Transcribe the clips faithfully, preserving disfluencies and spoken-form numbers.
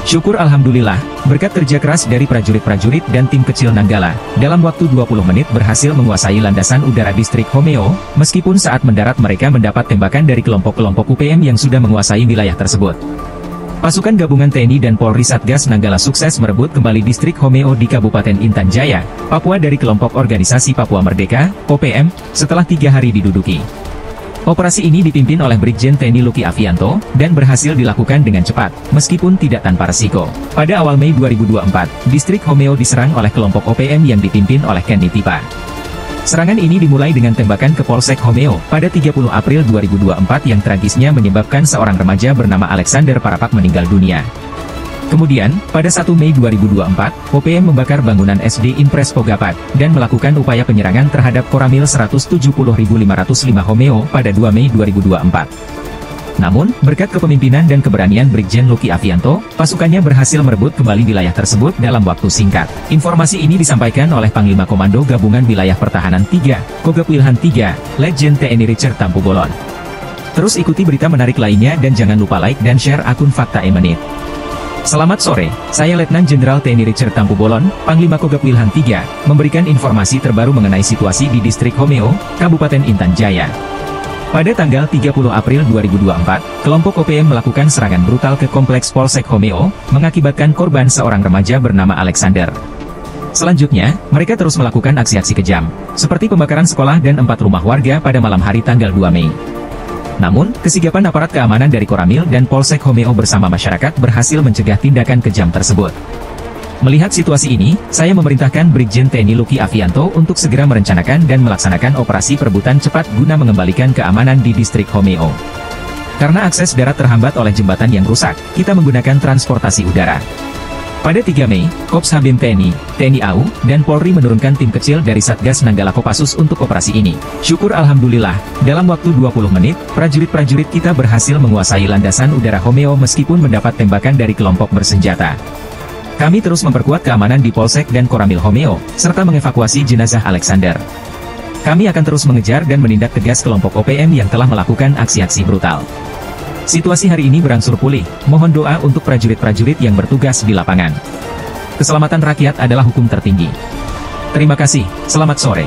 Syukur alhamdulillah, berkat kerja keras dari prajurit-prajurit dan tim kecil Nanggala, dalam waktu dua puluh menit berhasil menguasai landasan udara distrik Homeo, meskipun saat mendarat mereka mendapat tembakan dari kelompok-kelompok U P M yang sudah menguasai wilayah tersebut. Pasukan gabungan T N I dan Polri Satgas Nanggala sukses merebut kembali distrik Homeo di Kabupaten Intan Jaya, Papua dari kelompok organisasi Papua Merdeka, O P M, setelah tiga hari diduduki. Operasi ini dipimpin oleh Brigjen T N I Luki Avianto, dan berhasil dilakukan dengan cepat, meskipun tidak tanpa resiko. Pada awal Mei dua ribu dua puluh empat, distrik Homeo diserang oleh kelompok O P M yang dipimpin oleh Ken Nitipa. Serangan ini dimulai dengan tembakan ke Polsek Homeo, pada tiga puluh April dua ribu dua puluh empat yang tragisnya menyebabkan seorang remaja bernama Alexander Parapak meninggal dunia. Kemudian, pada satu Mei dua ribu dua puluh empat, O P M membakar bangunan S D Impres Pogapat, dan melakukan upaya penyerangan terhadap Koramil seratus tujuh puluh ribu lima ratus lima Homeo pada dua Mei dua ribu dua puluh empat. Namun, berkat kepemimpinan dan keberanian Brigjen Luki Avianto, pasukannya berhasil merebut kembali wilayah tersebut dalam waktu singkat. Informasi ini disampaikan oleh Panglima Komando Gabungan Wilayah Pertahanan tiga, Kogab Wilhan tiga, Letjen T N I Richard Tampu Bolon. Terus ikuti berita menarik lainnya dan jangan lupa like dan share akun Fakta E Menit. Selamat sore, saya Letnan Jenderal T N I Richard Tampu Bolon, Panglima Kogab Wilhan tiga, memberikan informasi terbaru mengenai situasi di distrik Homeo, Kabupaten Intan Jaya. Pada tanggal tiga puluh April dua ribu dua puluh empat, kelompok O P M melakukan serangan brutal ke kompleks Polsek Homeo, mengakibatkan korban seorang remaja bernama Alexander. Selanjutnya, mereka terus melakukan aksi-aksi kejam, seperti pembakaran sekolah dan empat rumah warga pada malam hari tanggal dua Mei. Namun, kesigapan aparat keamanan dari Koramil dan Polsek Homeo bersama masyarakat berhasil mencegah tindakan kejam tersebut. Melihat situasi ini, saya memerintahkan Brigjen T N I Luki Avianto untuk segera merencanakan dan melaksanakan operasi perebutan cepat guna mengembalikan keamanan di distrik Homeo. Karena akses darat terhambat oleh jembatan yang rusak, kita menggunakan transportasi udara. Pada tiga Mei, Korps Habim T N I, T N I A U, dan Polri menurunkan tim kecil dari Satgas Nanggala Kopassus untuk operasi ini. Syukur alhamdulillah, dalam waktu dua puluh menit, prajurit-prajurit kita berhasil menguasai landasan udara Homeo meskipun mendapat tembakan dari kelompok bersenjata. Kami terus memperkuat keamanan di Polsek dan Koramil Homeo, serta mengevakuasi jenazah Alexander. Kami akan terus mengejar dan menindak tegas kelompok O P M yang telah melakukan aksi-aksi brutal. Situasi hari ini berangsur pulih, mohon doa untuk prajurit-prajurit yang bertugas di lapangan. Keselamatan rakyat adalah hukum tertinggi. Terima kasih, selamat sore.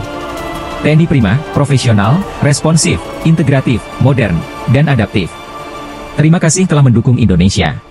T N I Prima, profesional, responsif, integratif, modern, dan adaptif. Terima kasih telah mendukung Indonesia.